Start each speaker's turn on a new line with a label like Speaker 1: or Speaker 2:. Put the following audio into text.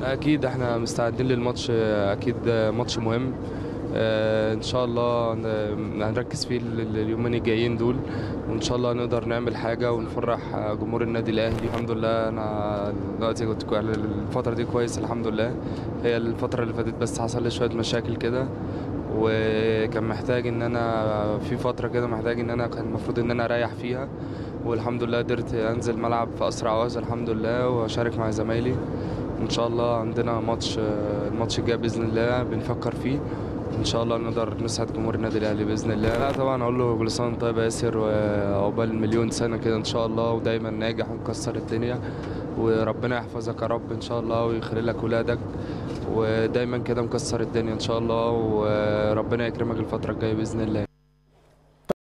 Speaker 1: اكيد احنا مستعدين للماتش، اكيد ماتش مهم. ان شاء الله هنركز فيه اليومين الجايين دول، وان شاء الله نقدر نعمل حاجه ونفرح جمهور النادي الاهلي. الحمد لله انا دلوقتي كنت الفتره دي كويس الحمد لله. هي الفتره اللي فاتت بس حصل لي شويه مشاكل كده، وكان محتاج ان انا في فتره كده محتاج ان انا كان المفروض ان انا اريح فيها، والحمد لله قدرت انزل ملعب في اسرع وقت الحمد لله واشارك مع زمايلي. ان شاء الله عندنا ماتش، الماتش الجاي باذن الله بنفكر فيه، ان شاء الله نقدر نسعد جمهور النادي الاهلي باذن الله. لا طبعا اقول له كل سنه وانت طيب يا ياسر، وعقبال مليون سنه كده ان شاء الله، ودايما ناجح ونكسر الدنيا، وربنا يحفظك يا رب ان شاء الله ويخلي لك ولادك، ودايما كده مكسر الدنيا ان شاء الله، وربنا يكرمك الفتره الجايه باذن الله.